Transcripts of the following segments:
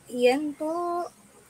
Yan po.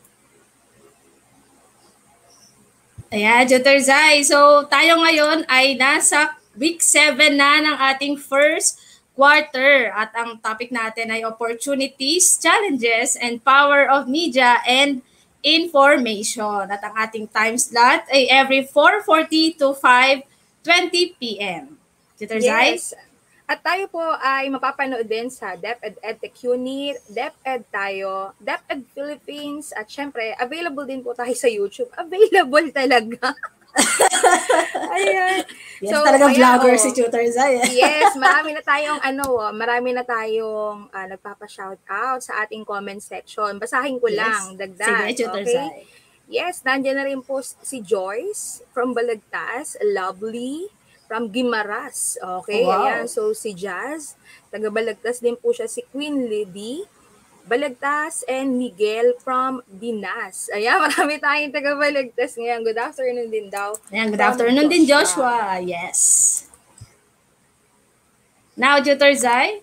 Ayan, Tutor Zai. So, tayo ngayon ay nasa week 7 na ng ating first quarter. At ang topic natin ay opportunities, challenges, and power of media and information. At ang ating time slot ay every 4:40 to 5:20 p.m. Tutor Zai? Yes. At tayo po ay mapapanood din sa DepEd EdTech Unit, DepEd tayo, DepEd Philippines, at syempre, available din po tayo sa YouTube. Available talaga. Ayan. Yes, so, talagang vlogger si Tutor Zai. Yes, marami na tayong nagpapa-shout out sa ating comment section. Basahin ko lang, dagdag. Sige, Tutor Zai. Yes, nandiyan na rin po si Joyce from Balagtas, Lovely, from Guimaras. Okay, wow. Ayan. So, si Jazz, taga Balagtas din po siya, si Queen Lady, Balagtas, and Miguel from Dinas. Ayan, marami tayong taga Balagtas ngayon. Good afternoon din daw. Ayan, good afternoon din, Joshua. Yes. Now, Tutor Zai?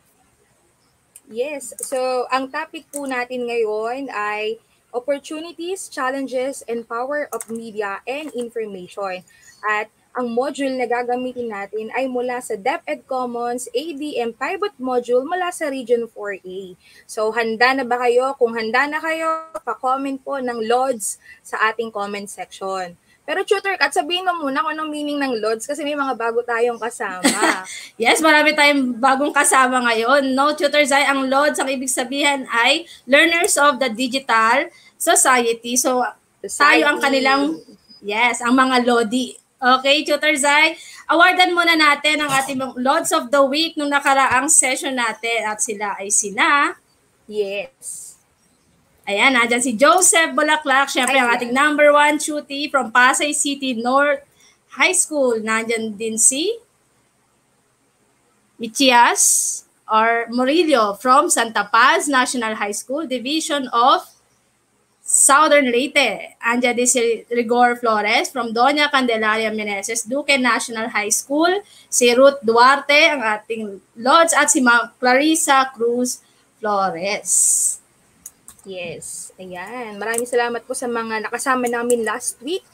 Yes. So, ang topic po natin ngayon ay opportunities, challenges, and power of media and information. At ang module na gagamitin natin ay mula sa DepEd Commons ADM Pivot Module mula sa Region 4A. So, handa na ba kayo? Kung handa na kayo, pa-comment po ng LODS sa ating comment section. Pero Tutor Kat, sabihin mo muna kung anong meaning ng LODS kasi may mga bago tayong kasama. Yes, marami tayong bagong kasama ngayon. No, Tutor Zai, ang LODS, ang ibig sabihin ay Learners of the Digital Society. So, tayo ang kanilang, ang mga LODI. Okay, Tutor Zai, awardan muna natin ang ating Lords of the Week nung nakaraang session natin at sila ay sina. Yes. Ayan, nandyan si Joseph Bulaklak, syempre ang ating number 1 cutie from Pasay City North High School. Nandyan din si Michias or Murillo from Santa Paz National High School, Division of Southern Leyte. Andiyan din si Rigor Flores from Doña Candelaria Meneses, Duque National High School. Si Ruth Duarte, ang ating Lodge, at si Ma'am Clarissa Cruz Flores. Yes, ayan. Maraming salamat po sa mga nakasama namin last week.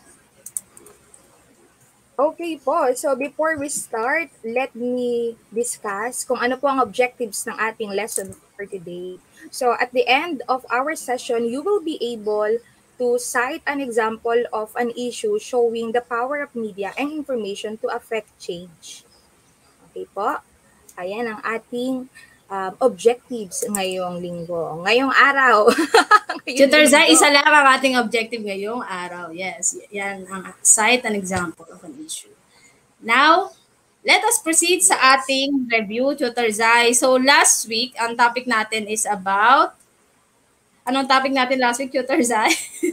Okay po, so before we start, let me discuss kung ano po ang objectives ng ating lesson for today. So at the end of our session, you will be able to cite an example of an issue showing the power of media and information to affect change. Okay po? Ayan ang ating objectives ngayong linggo. Ngayong araw. Tutor Zai, isa lang ang ating objective ngayong araw. Yes, yan ang cite an example of an issue. Now, let us proceed sa ating review, Tutor Zai. So last week, ang topic natin is about, anong topic natin last week, Tutor Zai?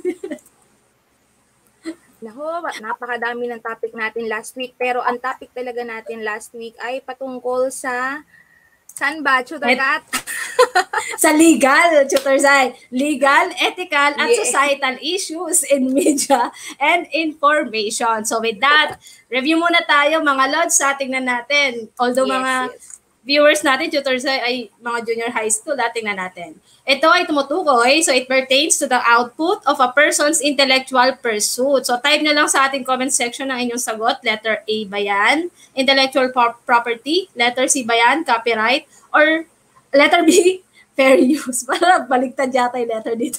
Nako, napakadami ng topic natin last week. Pero ang topic talaga natin last week ay patungkol sa, saan ba, Tutor Kat? Sa legal, Tutor Zai. Legal, ethical, at societal issues in media and information. So with that, review muna tayo mga Lods, tingnan natin. Although mga viewers natin, Tutor Zai, ay mga junior high school, tingnan natin. Ito ay tumutukoy, so it pertains to the output of a person's intellectual pursuit. So type na lang sa ating comment section ng inyong sagot. Letter A ba yan? Intellectual property. Letter C ba yan? Copyright. Or letter B, fair use. Parang baliktad yata yung letter dito.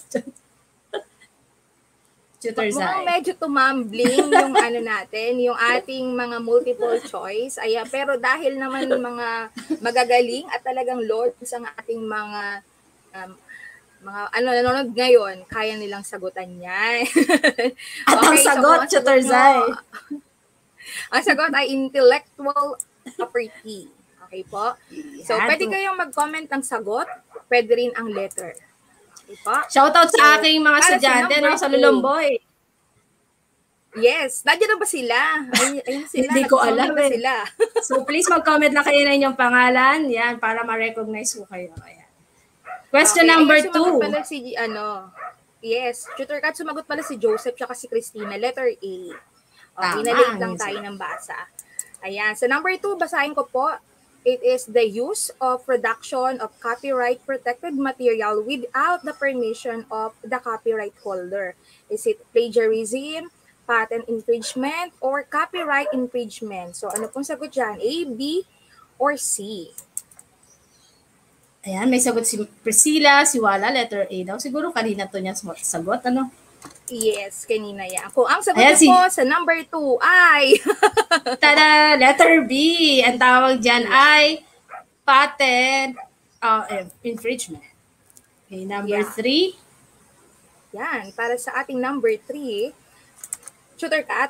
Tutor Zai. Mukhang medyo tumambling yung ano natin, yung ating mga multiple choice. Ayan, pero dahil naman mga magagaling at talagang lords ang ating mga nanonood ngayon, kaya nilang sagutan yan. At ang sagot, Tutor Zai. Ang sagot ay intellectual property. Okay po? So, pwede kayong mag-comment ng sagot. Pwede rin ang letter. Okay po? Shoutout sa aking mga estudyante sa Lulomboy. Yes. Nandiyan na ba sila? Ayun sila. Hindi ko alam sila. So, please mag-comment lang kayo na inyong pangalan. Yan, para ma-recognize ko kayo. Ayan. Question number 2. Pala si, yes. Tutor Kat, sumagot pala si Joseph at si Christina. Letter A. Okay, na-late lang tayo ng basa. Ayan. So, number 2, basahin ko po. It is the use of production of copyright-protected material without the permission of the copyright holder. Is it plagiarism, patent infringement, or copyright infringement? So ano pong sagot dyan? A, B, or C? Ayan, may sagot si Priscilla, si Wala, letter A daw. Siguro kanina to niya sagot, ano? Yes, kanina yan. Kung ang sagot Ayan, niyo po sa number 2 ay... Tada! Letter B. Ang tawag dyan ay patent infringement. Okay, number 3. Yan, para sa ating number 3, Tutor Kat.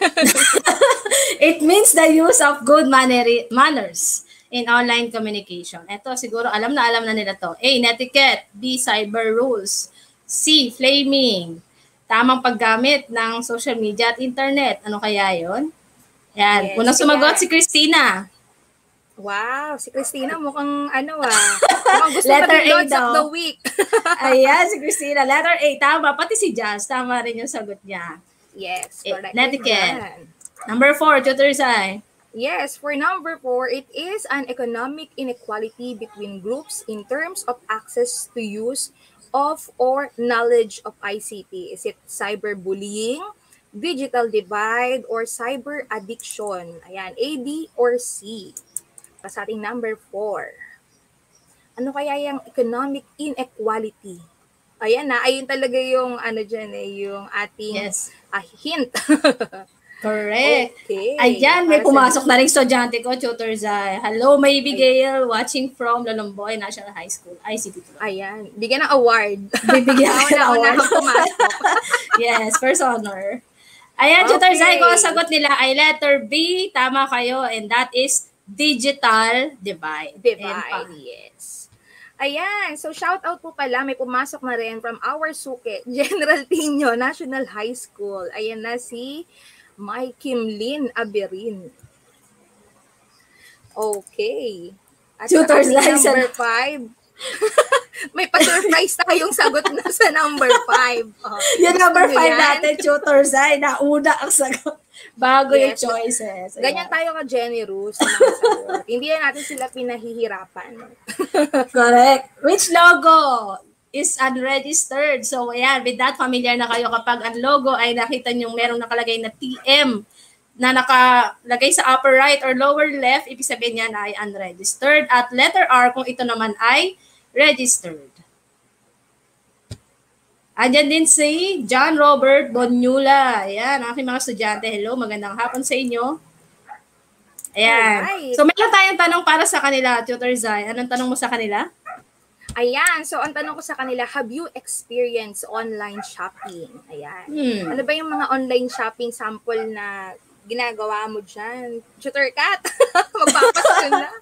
It means the use of good manners in online communication. Ito, siguro alam na nila to. A, netiquette. B, cyber rules. C, flaming. Tamang paggamit ng social media at internet. Ano kaya yon? Yan. Yes, Unang sumagot si Christina. Wow, si Christina mukhang mukhang gusto Letter maging A Lods of daw. the Week. Ayan, si Christina. Letter A, tama. Pati si Jazz, tama rin yung sagot niya. Yes, correct. Netiquette. Number 4, Tutor Sai. Yes, for number 4, it is an economic inequality between groups in terms of access to use of or knowledge of ICT. Is it cyberbullying, digital divide, or cyber addiction? Ayan, A, B, or C? Para sa ating number 4. Ano kaya yung economic inequality? Ayan ayun talaga yung dyan yung ating hint. Correct. Okay. Ayan, may pumasok na rin estudyante ko, Tutor Zai. Hello, Maybe Gail, watching from Lolomboy National High School, ICT. Ayan, bigyan ng award. Bibigyan ng award. Pumasok. Yes, first honor. Ayan, Tutor Zai, kung ang sagot nila ay letter B, tama kayo, and that is digital divide. Yes. Ayan, so shout out po pala, may pumasok na rin from our suke, General Tino National High School. Ayan na si May Kimlin Aberin. Okay. At Tutor Zai, number 5, may pa-surprise tayong sagot na sa number 5. Yung number 5 natin, Tutor Zai, nauna ang sagot. Bago yung choices. Ayan. Ganyan tayo ka-generous sa mga sagot. Hindi natin sila pinahihirapan. Correct. Which logo is unregistered? So, ayan, with that, familiar na kayo kapag ang logo ay nakita nyo merong nakalagay na TM na nakalagay sa upper right or lower left, ibig sabihin niya na ay unregistered. At letter R kung ito naman ay registered. Andyan din si John Robert Bonyula. Ayan, aking mga estudyante. Hello, magandang hapon sa inyo. Ayan. Alright. So, meron tayong tanong para sa kanila, Tutor Zai. Anong tanong mo sa kanila? Ayan, so ang tanong ko sa kanila, have you experienced online shopping? Ayan. Ano ba yung mga online shopping sample na ginagawa mo dyan? Tutor Kat, magpapasko na.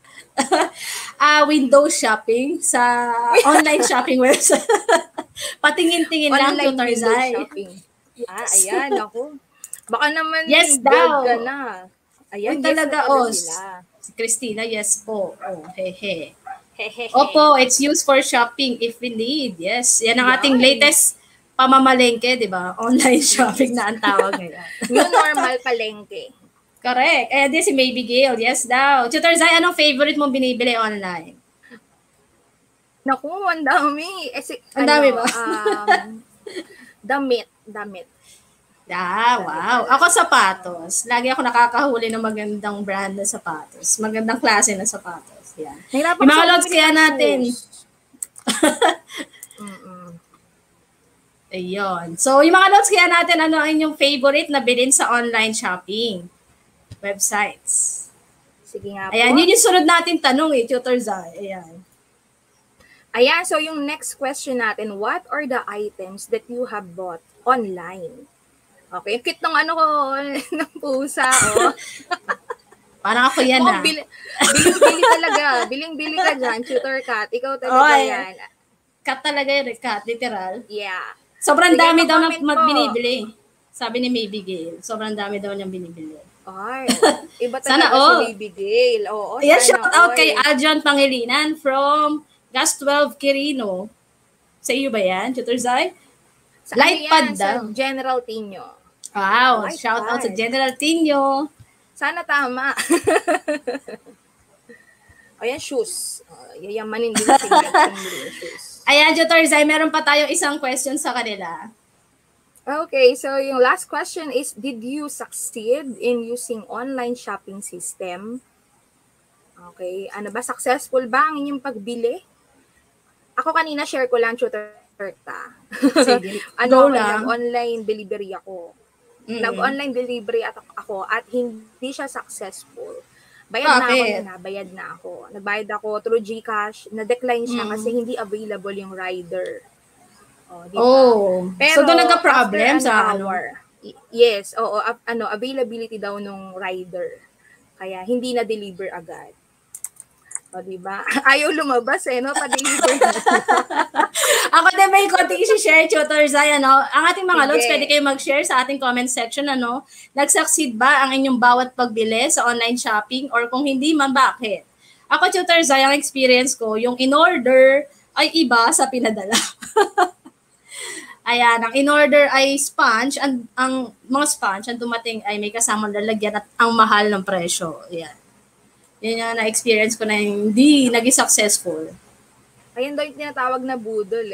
Window shopping sa online shopping website. Patingin-tingin lang, Tutor Zai. Yes. Ayan, ako. Baka naman yes daw. Ka na. Ayan, yes talaga, sila. Si Christina, yes po. Oh, hehe. Opo, it's used for shopping if we need. Yes, yan ang ating latest pamamalengke, di ba? Online shopping na ang tawag ngayon. New normal palengke. Correct. Eh, di si Maybe Gail. Yes daw. Tutor Zai, anong favorite mong binibili online? Naku, ang dami. Ang dami ba? Damit. Wow. Ako sapatos. Lagi ako nakakahuli ng magandang brand na sapatos. Magandang klase na sapatos. Yan. Yung mga lods kaya natin. Ayun. So, yung mga lods kaya natin, ano ang inyong favorite na bilhin sa online shopping websites? Sige nga po. Ayan, yun yung sunod natin tanong Tutor Zai. Ayan, so yung next question natin, what are the items that you have bought online? Okay, cute ng ng pusa, Parang ako yan, Biling-bili talaga. Biling-bili ka dyan, Tutor Kat. Ikaw talaga yan. Kat talaga yun, Kat, literal. Yeah. Sobrang dami daw na binibili. Sabi ni Maybe Gail, sobrang dami daw niyang binibili. Ay, iba talaga si Maybe Gail. Oo, yan, shout out kay Adrian Pangilinan from Gas 12 Quirino. Sa iyo ba yan, Tutor Zai? Light pad daw. Sa General Tino. Wow, shout out sa General Tino. Sana tama. Ayan, shoes. Yayamanin din si yung shoes. Ayan, Tutor Zai, meron pa tayong isang question sa kanila. Okay, so yung last question is, did you succeed in using online shopping system? Okay, ano ba, successful ba ang inyong pagbili? Ako kanina share ko lang, tutor ta. Sige, ano, go lang. nag-online delivery ako. Nag-online delivery ako at hindi siya successful. Bayad na ako. Nagbayad ako through GCash, na-decline siya kasi hindi available yung rider. Diba? Pero, so doon nagka-problem sa hour, yes, availability daw nung rider. Kaya hindi na-deliver agad. Diba? Ayaw lumabas no? Pa-deliver. Ako din may konting i-share, Tutor Zai, Ang ating mga lods, pwede kayo mag-share sa ating comment section, Nag-succeed ba ang inyong bawat pagbili sa online shopping? Or kung hindi man, bakit? Ako, Tutor Zai, ang experience ko, yung in-order ay iba sa pinadala. Ayan, ang in-order ay sponge, ang mga sponge, ang dumating ay may kasamang lalagyan at ang mahal ng presyo. Ayan. Yan yung na-experience ko na hindi naging successful. Ayun daw yung tinatawag na budol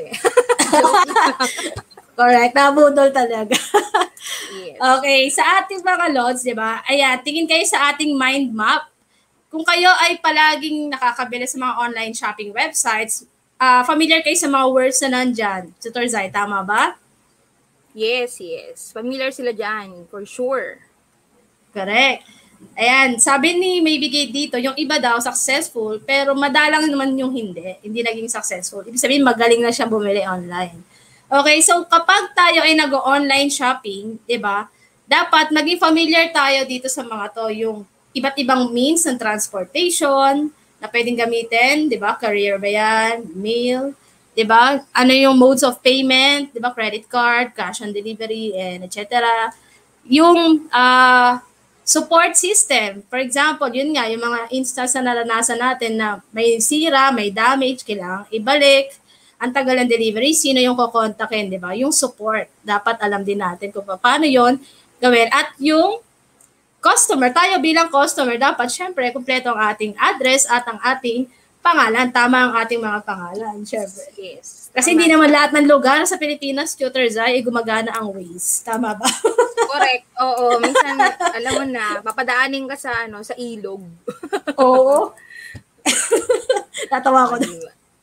Correct, nabudol talaga. Yes. Okay, sa ating mga lods, di ba? Ayan, tingin kayo sa ating mind map. Kung kayo ay palaging nakakabili sa mga online shopping websites, familiar kayo sa mga words na nandyan. Tutor Zai, tama ba? Yes. Familiar sila dyan, for sure. Correct. Ayan, sabi ni Maybigay dito, yung iba daw successful, pero madalang naman yung hindi naging successful. Ibig sabihin, magaling na siyang bumili online. Okay, so kapag tayo ay nag-online shopping, di ba, dapat maging familiar tayo dito sa mga to, yung iba't ibang means ng transportation, na pwedeng gamitin, 'di ba? Career ba 'yan? Mail, 'di ba? Ano yung modes of payment, 'di ba? Credit card, cash on delivery, and etc. Yung support system. For example, yun nga, yung mga instance na naranasan natin na may sira, may damage, kailangang ibalik, ang tagal ng delivery, sino yung kukontakin, 'di ba? Yung support. Dapat alam din natin kung paano 'yon gawin. At yung customer, tayo bilang customer, dapat syempre kumpleto ang ating address at ang ating pangalan. Tama ang ating mga pangalan, syempre. Yes. Kasi hindi naman lahat ng lugar sa Pilipinas, Tutor Zai, gumagana ang Waze. Tama ba? Correct. Oo, minsan alam mo na, papadaanin ka sa sa ilog. Oo. Tatawa ko na.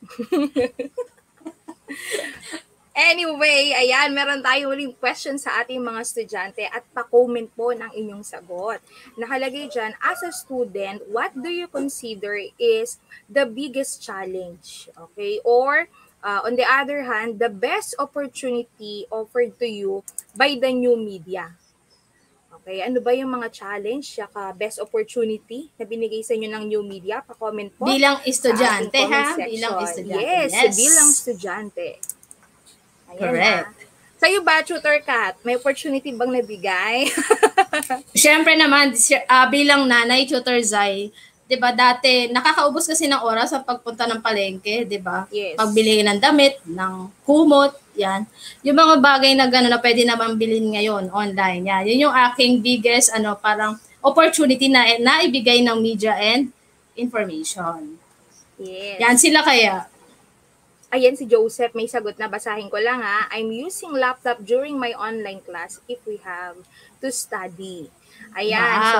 Anyway, ayan, meron tayong uling question sa ating mga estudyante at pa-comment po ng inyong sagot. Nakalagay dyan, as a student, what do you consider is the biggest challenge? Okay? Or, on the other hand, the best opportunity offered to you by the new media? Okay, ano ba yung mga challenge, saka best opportunity na binigay sa inyo ng new media? Pa-comment po. Bilang estudyante, ha? Bilang estudyante. Yes, bilang estudyante. Ayan. Correct. Sa'yo ba, Tutor Kat, may opportunity bang nabigay? Siyempre naman, bilang nanay, Tutor Zai, 'di ba dati nakakaubos kasi ng oras sa pagpunta ng palengke, 'di ba? Yes. Pagbili ng damit, ng kumot, 'yan. Yung mga bagay na gano'n na pwede naman bilhin ngayon online, 'yan. Yun yung aking biggest parang opportunity na naibigay ng media and information. Yes. Yan sila kaya. Ayan si Joseph, may sagot na, basahin ko lang ha. I'm using laptop during my online class if we have to study. Ayan, wow. So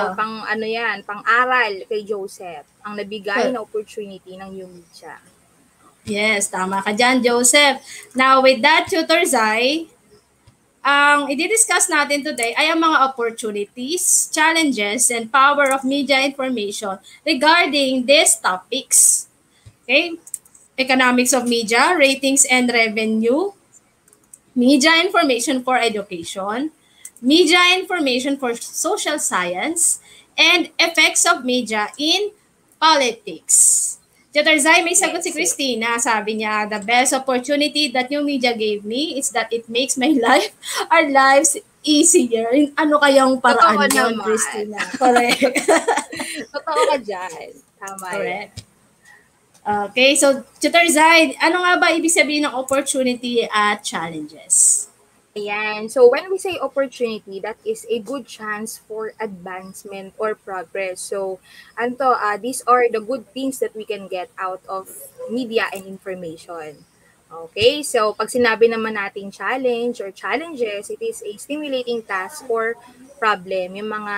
pang-aral kay Joseph, ang nabigay na opportunity ng new media. Yes, tama ka dyan, Joseph. Now, with that, Tutor Zai, ang i-discuss natin today ay ang mga opportunities, challenges, and power of media information regarding these topics. Okay? Economics of media, ratings and revenue, media information for education, media information for social science, and effects of media in politics. Tutor Zai, may sagot si Christina. Sabi niya, the best opportunity that new media gave me is that it makes my life, our lives, easier. Ano kayang paraan yun, Christina? Correct. Totoo ka dyan. Tama. Correct. Okay, so Tutor Zai, ano nga ba ibig sabihin ng opportunity at challenges? Ayan. So when we say opportunity, that is a good chance for advancement or progress. So these are the good things that we can get out of media and information. Okay, so pag sinabi naman natin challenge or challenges, it is a stimulating task or problem. Yung mga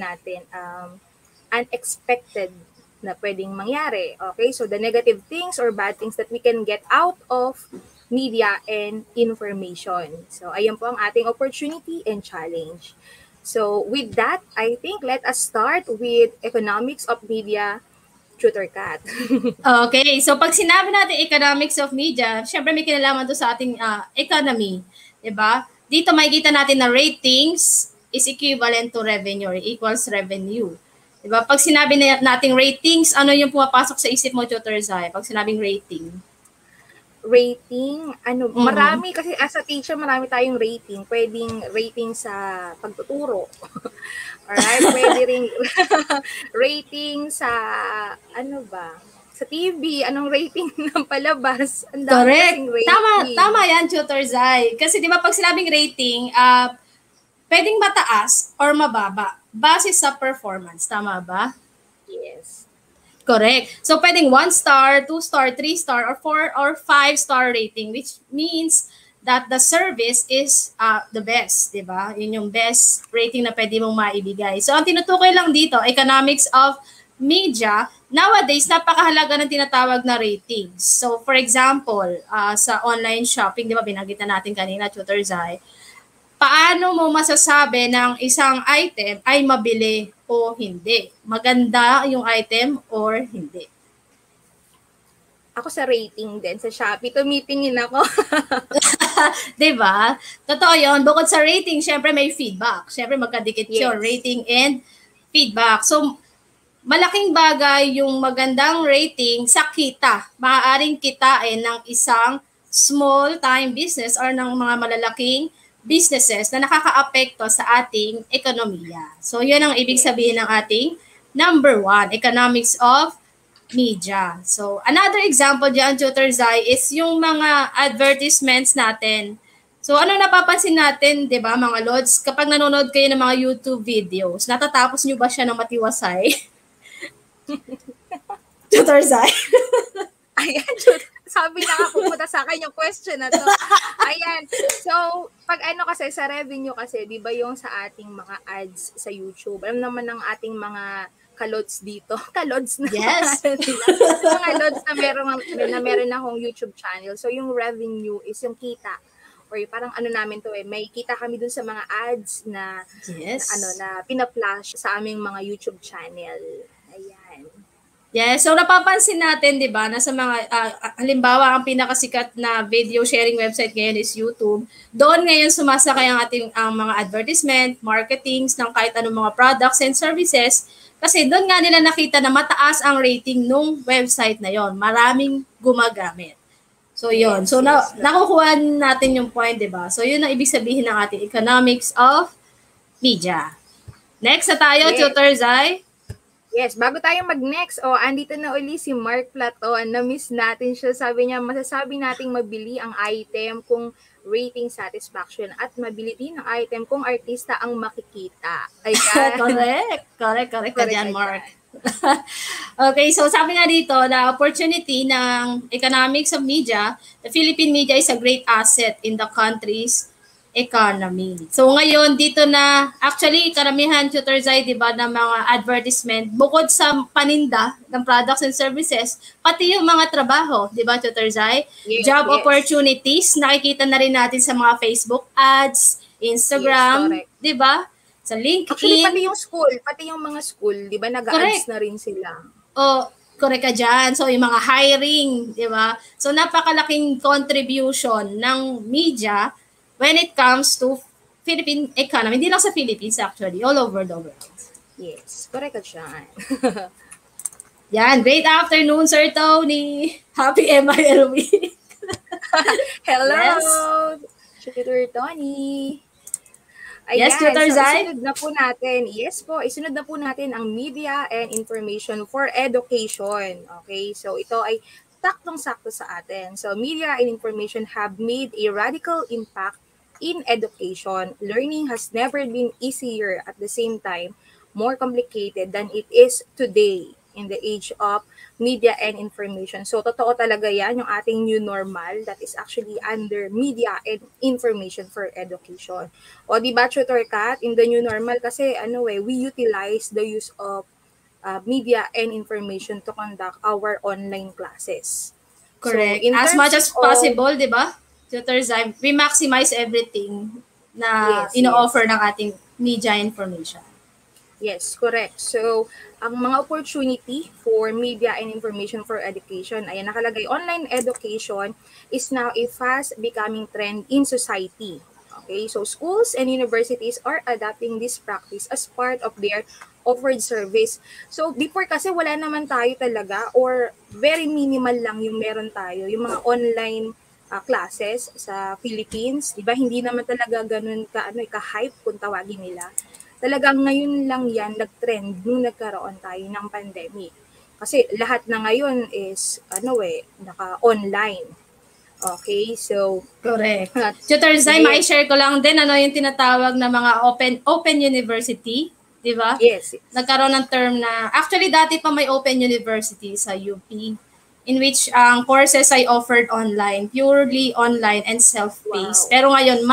unexpected na pwedeng mangyari. Okay, so the negative things or bad things that we can get out of media and information. So, ayan po ang ating opportunity and challenge. So, with that, I think let us start with economics of media, Tutor Cat. Okay, so pag sinabi natin economics of media, syempre may kinalaman to sa ating economy, 'di ba? Dito makikita natin na ratings is equivalent to revenue or equals revenue. 'Di ba? Pag sinabi nating ratings, ano yung pumapasok sa isip mo, Tutor Zai? Pag sinabing rating? Rating, marami kasi as a teacher, marami tayong rating. Pwedeng rating sa pagtuturo. Alright, pwede ring rating sa, sa TV, anong rating ng palabas? Ang dami kasing rating. Tama yan, Tutor Zai. Kasi di ba pag sinabing rating, pwedeng mataas or mababa base sa performance. Tama ba? Yes. Correct. So, pwedeng 1 star, 2 star, 3 star, or 4 or 5 star rating, which means that the service is the best, di ba? Yun yung best rating na pwede mong maibigay. So, ang tinutukoy lang dito, economics of media, nowadays, napakahalaga ng tinatawag na ratings. So, for example, sa online shopping, di ba, binanggit na natin kanina, Tutor Zai, paano mo masasabi ng isang item ay mabili o hindi? Maganda yung item or hindi? Ako sa rating din. Sa Shopee, tumitingin ako. Diba? Totoo yun. Bukod sa rating, syempre may feedback. Syempre magkadikit yun. Rating and feedback. So, malaking bagay yung magandang rating sa kita. Maaaring kitain ng isang small-time business or ng mga malalaking businesses na nakakaapekto sa ating ekonomiya. So, yun ang ibig sabihin ng ating number 1, economics of media. So, another example dyan, Tutor Zai, is yung mga advertisements natin. So, ano napapansin natin, di ba, mga Lods, kapag nanonood kayo ng mga YouTube videos, natatapos nyo ba siya ng matiwasay? Tutor Zai? Ayan, sabi na nga pupunta sa akin yung question na to. Ayan. So, pag kasi sa revenue kasi, di ba yung sa ating mga ads sa YouTube, alam naman ng ating mga kalods dito. Kalods na. Yes. Mga lods na meron akong YouTube channel. So, yung revenue is yung kita. Or parang namin to may kita kami dun sa mga ads na, yes, na pina-flash sa aming mga YouTube channel. Ayan. Yes, so napapansin natin, 'di ba, na sa mga halimbawa ang pinakasikat na video sharing website ngayon is YouTube. Doon ngayon sumasakay ang ating mga advertisement, marketings ng kahit anong mga products and services kasi doon nga nila nakita na mataas ang rating nung website na 'yon. Maraming gumagamit. So 'yon. So nakukuha natin yung point, 'di ba? So 'yun ang ibig sabihin ng ating economics of media. Next na tayo, Tutor Zai. Yes, bago tayo mag-next, andito na uli si Mark Platon. Na-miss natin siya. Sabi niya, masasabi nating mabili ang item kung rating satisfaction at mabili din ang item kung artista ang makikita. Correct ka dyan, Mark. Okay, so sabi nga dito, the opportunity ng economics of media, the Philippine media is a great asset in the country's economy. So ngayon dito na actually karamihan, Tutor Zai, 'di ba, ng mga advertisement bukod sa paninda ng products and services, pati yung mga trabaho, 'di ba, Tutor Zai? Job opportunities, nakikita na rin natin sa mga Facebook ads, Instagram, 'di ba? Sa LinkedIn. Actually, pati yung mga school, 'di ba, nag-ads na rin sila. Correct ka dyan. So, yung mga hiring, 'di ba? So, napakalaking contribution ng media when it comes to Philippine economy, hindi lang sa Philippines actually, all over the world. Yes, correct ka dyan. Yan, great afternoon, Sir Tony. Happy MIL week. Hello, Tutor Tony. Ayan, yes, Tutor Zai. Isunod na po natin. Yes po, isunod na po natin ang media and information for education. Okay, so ito ay saktong-sakto sa atin. So, media and information have made a radical impact in education, learning has never been easier, at the same time more complicated than it is today in the age of media and information. So totoo talaga yan, yung ating new normal that is actually under media and information for education. O di ba, Tutor Kat, in the new normal kasi we utilize the use of media and information to conduct our online classes. So Correct. in As much terms as of possible, di ba? Tutor Zai, we maximize everything na yes, ino-offer yes. ng ating media information. Yes, correct. So, ang mga opportunity for media and information for education, ayan nakalagay, online education is now a fast becoming trend in society. Okay, so schools and universities are adapting this practice as part of their offered service. So, before kasi wala naman tayo talaga or very minimal lang yung meron tayo, yung mga online classes sa Philippines, 'di ba? Hindi naman talaga ganun ka-hype kung tawagin nila. Talagang ngayon lang yan nag-trend nung nagkaroon tayo ng pandemic. Kasi lahat na ngayon is naka-online. Okay, so Correct. at Tutor Zai, yes, mai-share ko lang din yung tinatawag na mga open university, di ba? yes, yes. Nagkaroon ng term na, actually dati pa may open university sa UP, in which ang courses ay offered online, purely online and self-paced. Wow. Pero ngayon,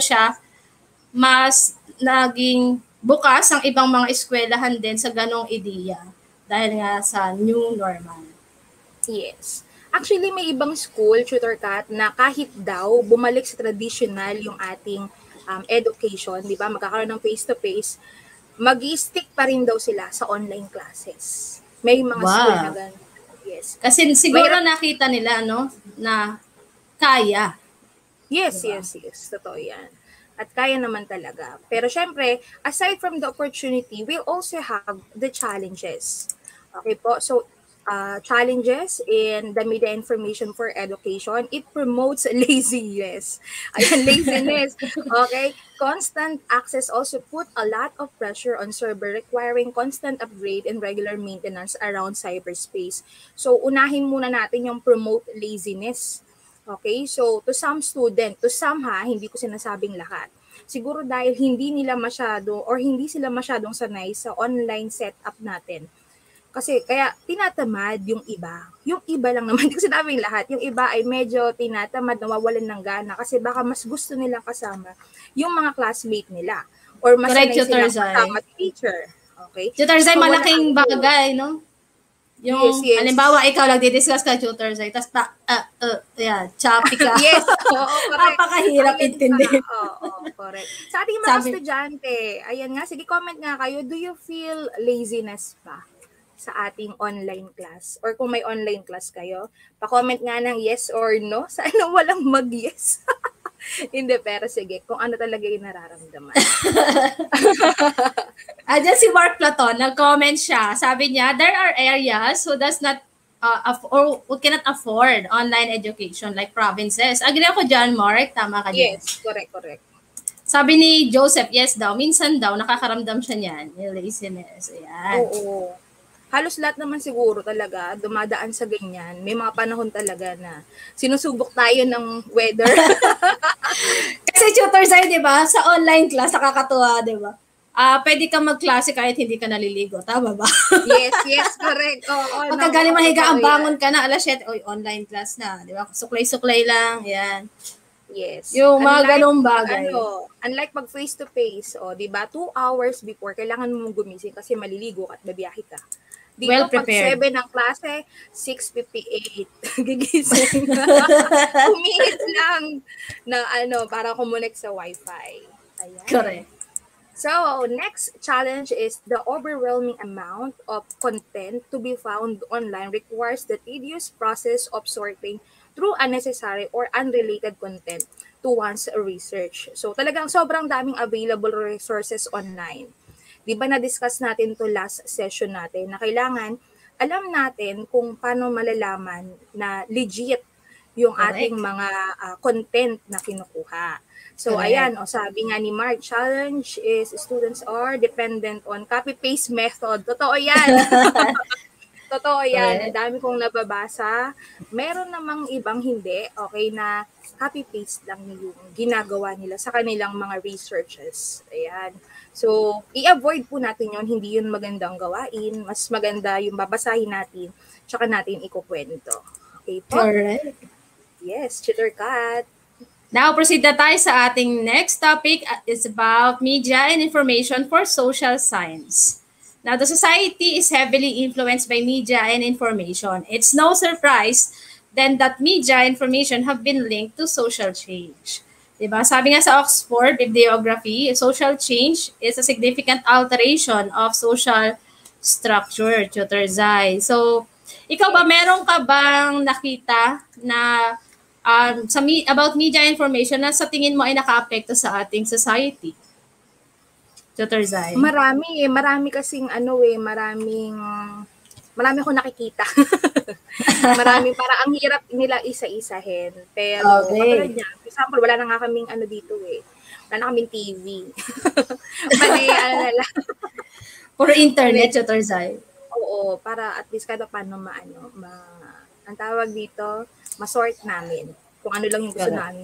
mas naging bukas ang ibang mga eskwelahan din sa ganong ideya dahil nga sa new normal. Yes. Actually, may ibang school, Tutor Kat, na kahit daw bumalik sa traditional yung ating education, di ba, magkakaroon ng face-to-face, mag-stick pa rin daw sila sa online classes. May mga school na gano'n. Yes. Kasi siguro nakita nila, no, na kaya. Yes, Diba? yes. Totoo yan. At kaya naman talaga. Pero syempre, aside from the opportunity, we also have the challenges. Okay po? So, challenges in the media information for education, it promotes laziness. Ayan, laziness. Okay? Constant access also put a lot of pressure on server requiring constant upgrade and regular maintenance around cyberspace. So, unahin muna natin yung promote laziness. Okay? So, to some hindi ko sinasabing lahat. Siguro dahil hindi sila masyadong sanay sa online setup natin. Kasi kaya tinatamad yung iba. Yung iba lang naman, hindi ko sinabing lahat. Yung iba ay medyo tinatamad, nawawalan ng gana kasi baka mas gusto nilang kasama yung mga classmate nila. Or mas sanay silang kasama teacher. Okay? Tutor Zai, malaking bagay, no? Yung, yes. halimbawa, ikaw lang didiscuss ka, Tutor Zai, tapos choppy ka. Yes, oo, correct. Napakahirap intindihin. Oo, correct. Sa ating mga estudyante, ayan nga, sige, comment nga kayo, do you feel laziness pa sa ating online class? Or kung may online class kayo, pa-comment nga ng yes or no. Sana walang mag-yes. Hindi, pero sige, kung ano talaga yung nararamdaman. Diyan si Mark Platon, nag-comment siya. Sabi niya, there are areas who does not who cannot afford online education like provinces. Agree ako dyan, Mark. Tama ka dyan. Yes, correct. Sabi ni Joseph, yes daw. Minsan daw, nakakaramdam siya niyan. Yung laziness. Ayan. Oo. Halos lahat naman siguro talaga dumadaan sa ganyan. May mga panahon talaga na sinusubok tayo ng weather. Kasi Tutor Zai, di ba? Sa online class, nakakatuwa, di ba? Pwede kang magklase kahit hindi ka naliligo. Tama ba? Yes, correct. Pagka galing mahiga, ang bangon ka na, alas 7, online class na. Di ba? Suklay-suklay lang. Yan. Yes. Yung mga ganong bagay. Unlike pag face-to-face, di ba? 2 hours before, kailangan mo gumising kasi maliligo ka at babiyahe ka. Dito, well prepared. Pag 7 ng klase, 6:58. Gigising. 2 minutes lang na para kumunik sa Wi-Fi. Ayan. Correct. So, next challenge is the overwhelming amount of content to be found online requires the tedious process of sorting through unnecessary or unrelated content to one's research. So, talagang sobrang daming available resources online. Di ba na-discuss natin to last session natin na kailangan alam natin kung paano malalaman na legit yung ating mga content na kinukuha. So, ayan, sabi nga ni Mark, challenge is students are dependent on copy-paste method. Totoo yan. Totoo yan. Ang Correct. dami kong nababasa. Meron namang ibang hindi, okay, na copy-paste lang yung ginagawa nila sa kanilang mga researches. Ayan. So, i-avoid po natin yon. Hindi yun magandang gawain. Mas maganda yung babasahin natin, tsaka natin ikukwento. Okay po? Correct. Yes, Chitter Cat. Now, proceed na tayo sa ating next topic. It's about media and information for social science. Now, the society is heavily influenced by media and information. It's no surprise then that media and information have been linked to social change. Diba? Sabi nga sa Oxford Bibliography, social change is a significant alteration of social structure, Tutor Zai. So, ikaw ba, meron ka bang nakita na about media information na sa tingin mo ay naka-apekto sa ating society? Tutor Zai. Marami kasing marami akong nakikita. Maraming, para ang hirap nila isa-isahin. Pero, katulad niya, for example, wala na nga kaming dito eh. Wala na kaming TV. Pati, na lang. Puro internet, Tutor Zai. Oo, para at least kada paano ang tawag dito, masort namin. Kung ano lang yung gusto namin.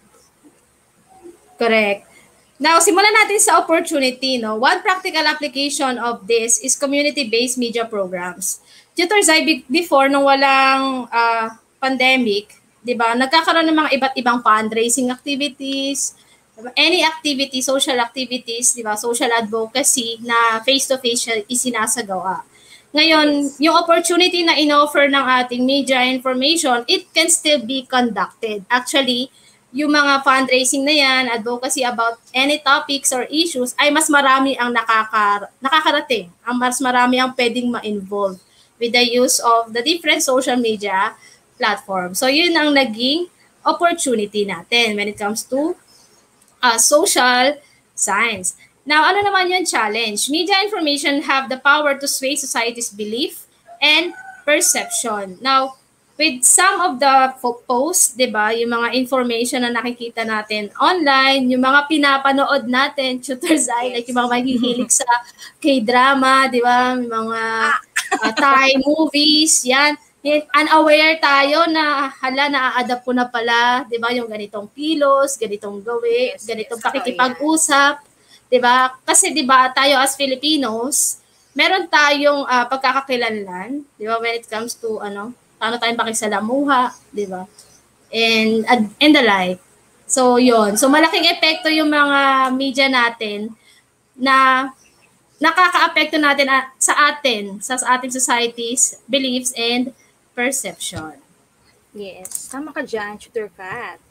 Correct. Now, simulan natin sa opportunity. No? One practical application of this is community-based media programs. Tutor Zai, before, nung walang pandemic, di ba, nagkakaroon ng mga iba't ibang fundraising activities, any activity, social activities, di ba, social advocacy na face-to-face isinasagawa. Ngayon, yung opportunity na in-offer ng ating media information, it can still be conducted. Actually, yung mga fundraising na yan, advocacy about any topics or issues, ay mas marami ang nakakarating. Ang mas marami ang pwedeng ma-involve with the use of the different social media platforms. So, yun ang naging opportunity natin when it comes to social science. Now, ano naman yung challenge? Media information have the power to sway society's belief and perception. Now, with some of the posts, di ba, yung mga information na nakikita natin online, yung mga pinapanood natin, Tutor Zai, like yung mga maghihilig sa K-drama, di ba, mga Thai movies, yan. Unaware tayo na na-adapt ko na pala, di ba, yung ganitong kilos, ganitong gawi, ganitong pakikipag-usap, di ba? Kasi di ba, tayo as Filipinos, meron tayong pagkakakilanlan, di ba, when it comes to paano tayong pakisalamuha, di ba? And the like. So, yon. So, malaking epekto yung mga media natin na nakaka-apekto natin sa ating societies, beliefs, and perception. Yes. Tama ka dyan, Tutor Kat.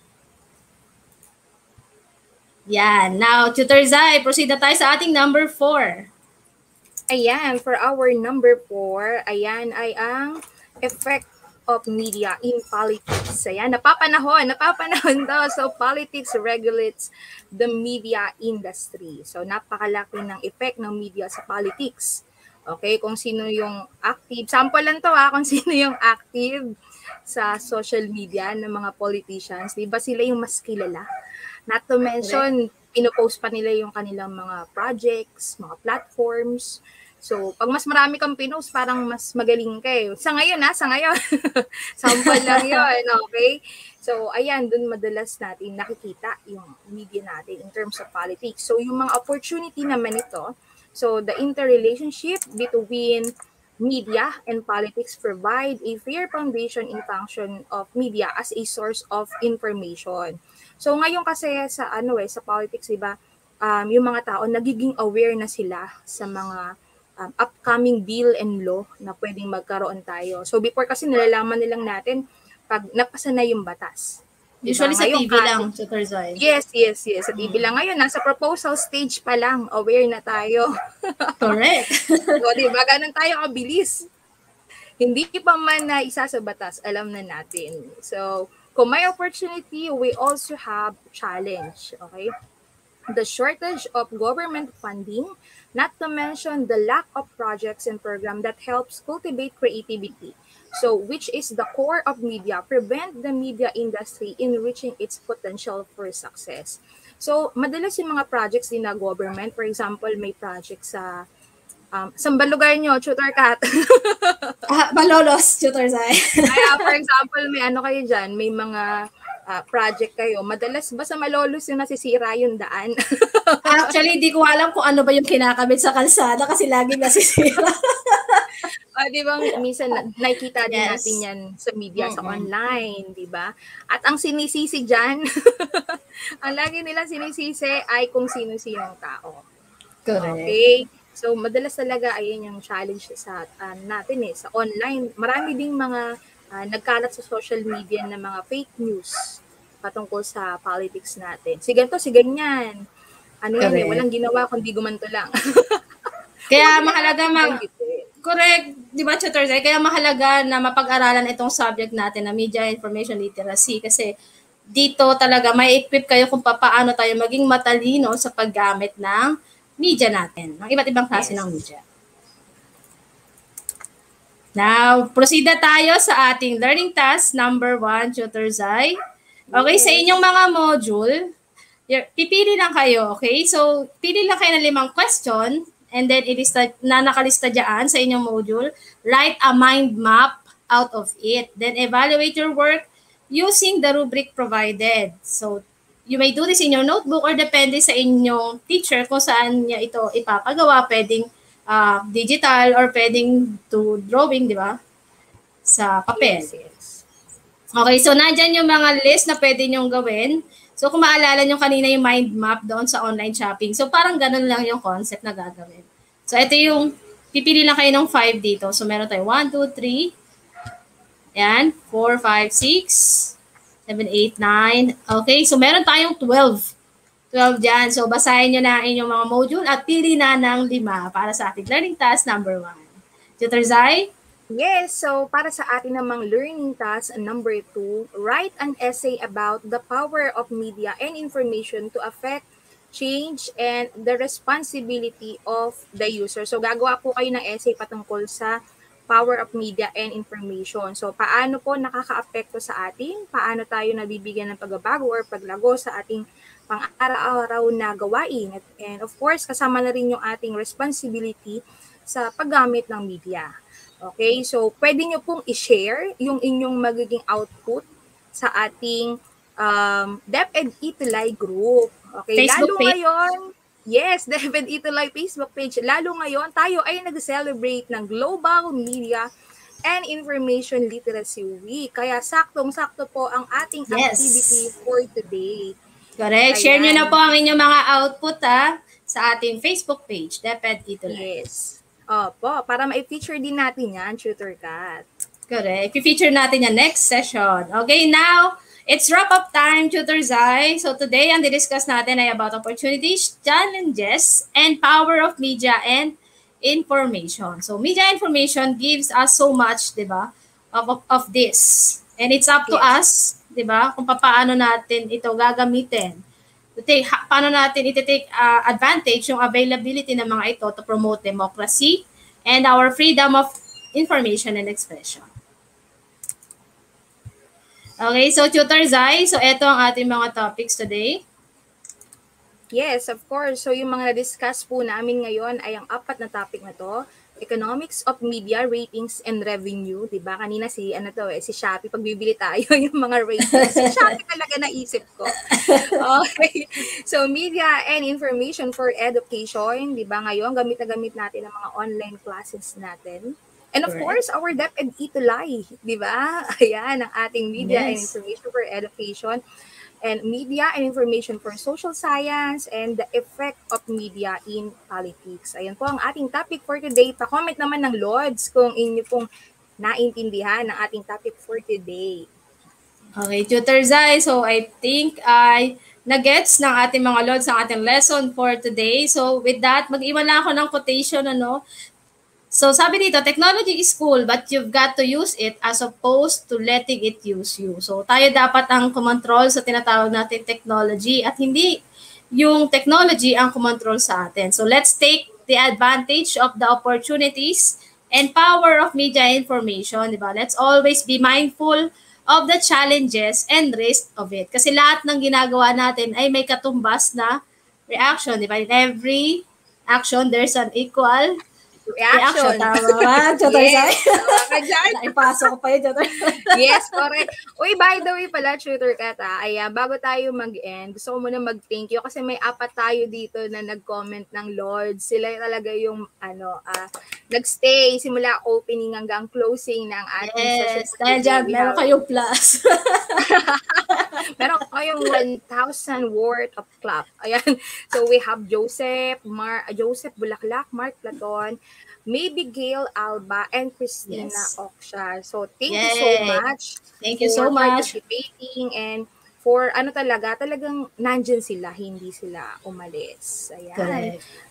Yan. Now, Tutor Zai, proceed na tayo sa ating number 4. Ayan, for our number 4, ayan ay ang effect of media in politics. Ayan, napapanahon daw. So, politics regulates the media industry. So, napakalaki ng effect ng media sa politics. Okay, kung sino yung active. Sample lang to kung sino yung active sa social media ng mga politicians. Diba sila yung mas kilala? Not to mention, pinopost pa nila yung kanilang mga projects, mga platforms. So, pag mas marami kang pinost, parang mas magaling ka eh. Sa ngayon. Sample lang yun, okay? So, ayan, dun madalas natin nakikita yung media natin in terms of politics. So, yung mga opportunity naman ito, so the interrelationship between media and politics provide a fair foundation in function of media as a source of information. So, ngayon kasi sa sa politics, diba, yung mga tao, nagiging aware na sila sa mga upcoming bill and law na pwedeng magkaroon tayo. So before kasi nalalaman nilang natin pag napasa na yung batas. Usually sa TV lang, Tutor Zai. Yes. Sa TV lang. Ngayon, nasa proposal stage pa lang, aware na tayo. Correct. So, diba, ganun tayo kabilis. Hindi pa man na isa sa batas, alam na natin. So, kung may opportunity, we also have challenge. Okay? The shortage of government funding, not to mention the lack of projects and programs that helps cultivate creativity. So, which is the core of media, prevent the media industry in reaching its potential for success. So, madalas yung mga projects din na government, for example, may project sa Saan ba lugar nyo, Tutor Kat? Malolos, Tutor Zai. Kaya for example, may ano kayo dyan, may mga project kayo, madalas ba sa Malolos yung nasisira yung daan? Actually, di ko alam kung ano ba yung kinakabit sa kalsada kasi laging nasisira. Di ba minsan nakikita din Yes. natin yan sa media, sa online, di ba? At ang sinisisi dyan, ang lagi nilang sinisisi ay kung sino-sinong tao. Correct. Okay? So, madalas talaga, ayun yung challenge sa natin sa online. Marami ding mga nagkalat sa social media na mga fake news patungkol sa politics natin. Si ganito, si ganyan. Ano yan Correct. walang ginawa kundi gumanto lang. Kaya mahalaga correct, di ba, Tutor Zai? Kaya mahalaga na mapag-aralan itong subject natin na media information literacy kasi dito talaga may equip kayo kung paano tayo maging matalino sa paggamit ng media natin, ng iba't ibang klase ng media. Now, proceed na tayo sa ating learning task number 1, Tutor Zai. Okay, sa inyong mga module, pipili lang kayo, okay? So, pili lang kayo ng 5 question and then nakalista dyan sa inyong module. Write a mind map out of it. Then evaluate your work using the rubric provided. So, you may do this in your notebook or depende sa inyong teacher kung saan niya ito ipapagawa. Pwedeng digital or pwedeng to drawing, di ba? Sa papel. Yes. Okay, so nandyan yung mga list na pwede nyong gawin. So kung maalala nyo kanina yung mind map doon sa online shopping. So parang ganun lang yung concept na gagawin. So ito yung, pipili lang kayo ng 5 dito. So meron tayo 1, 2, 3, yan, 4, 5, 6, 7, 8, 9. Okay, so meron tayong 12. 12 dyan. So basahin nyo na inyong mga module at pili na ng 5 para sa ating learning task number 1. Tutor Zai? Yes, so para sa atin namang learning task number 2, write an essay about the power of media and information to affect change and the responsibility of the user. So gagawa po kayo ng essay patungkol sa power of media and information. So paano po nakaka-apekto sa atin? Paano tayo nabibigyan ng pagbabago or paglago sa ating pang-araw-araw na gawain? And of course, kasama na rin yung ating responsibility sa paggamit ng media. Okay, so pwede nyo pong i-share yung inyong magiging output sa ating DepEd Itulay group. Okay, Facebook lalo page? ngayon, yes, DepEd Itulay Facebook page, lalo ngayon tayo ay nag-celebrate ng Global Media and Information Literacy Week. Kaya saktong-sakto po ang ating activity for today. Correct. Share nyo na po ang inyong mga output sa ating Facebook page, DepEd Itulay. Yes. Opo, para ma-feature din natin yan, Tutor Kat. Correct. I-feature natin yan next session. Okay, now, it's wrap-up time, Tutor Zai. So today, ang di-discuss natin ay about opportunities, challenges, and power of media and information. So media information gives us so much, di ba, of this. And it's up to us, di ba, kung paano natin ito gagamitin. Paano natin iti-take advantage yung availability ng mga ito to promote democracy and our freedom of information and expression. Okay, so Tutor Zai, so ito ang ating mga topics today. Yes, of course. So yung mga na-discuss po namin ngayon ay ang 4 na topic na to. Economics of Media, Ratings, and Revenue. Diba? Kanina si Shopee, pag bibili tayo yung mga ratings. Si Shopee talaga naisip ko. Okay. So, media and information for education. Diba? Ngayon, gamit na gamit natin ang mga online classes natin. And of course, our DepEd Itulay. Diba? Ayan, ang ating media and information for education. And media and information for social science and the effect of media in politics. Ayan po ang ating topic for today. Pa-comment naman ng Lods kung inyo pong naintindihan ang ating topic for today. Okay, Tutor Zai. So I think ay nagets ng ating mga Lods ang ating lesson for today. So with that, mag-iwan lang ako ng quotation, So sabi dito, technology is cool but you've got to use it as opposed to letting it use you. So tayo dapat ang kumontrol sa tinatawag natin technology at hindi yung technology ang kumontrol sa atin. So let's take the advantage of the opportunities and power of media information. Diba? Let's always be mindful of the challenges and risk of it. Kasi lahat ng ginagawa natin ay may katumbas na reaction. Diba? In every action, there's an equal Reaction, Reaction. tama ba? Tutor Sai? Yes, tama ka dyan. Naipasok ko pa yun, Tutor. Yes, correct. Uy, by the way pala, Tutor Kat, ayan, bago tayo mag-end, gusto ko muna mag-thank you kasi may apat tayo dito na nag-comment ng Lord. Sila talaga yung, nag-stay simula opening hanggang closing ng ating session. Yes, dahil dyan, meron kayong plus. Meron kayong 1,000 worth of clap. Ayan. So we have Joseph Bulaklak, Mark Platon, Maybe Gail Alba, and Christina Yes. Oksha. So thank you so Yay. much Thank you for so much. participating and for talagang nandyan sila, hindi sila umalis. Ayan. Correct.